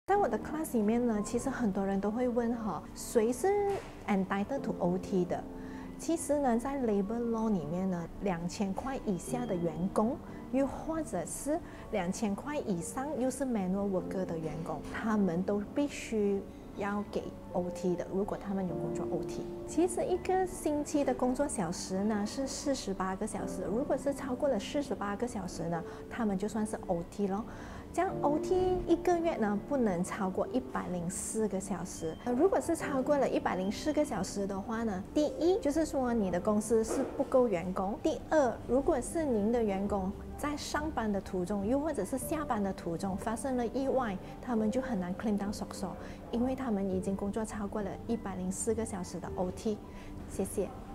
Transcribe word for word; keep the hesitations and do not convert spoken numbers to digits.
在我的 class 里面呢，其实很多人都会问哈，谁是 entitled to O T 的？其实呢，在 Labour Law 里面呢，两千块以下的员工，又或者是两千块以上又是 manual worker 的员工，他们都必须要给 O T 的。如果他们有工作 O T， 其实一个星期的工作小时呢是四十八个小时，如果是超过了四十八个小时呢，他们就算是 O T 咯。这样 O T 一个月呢不能超过一百零四个小时。如果是超过了一百零四个小时的话呢，第一就是说你的公司是不够员工；第二，如果是您的员工在上班的途中，又或者是下班的途中发生了意外，他们就很难 claim 到索索，因为他们已经工作超过了一百零四个小时的 O T。谢谢。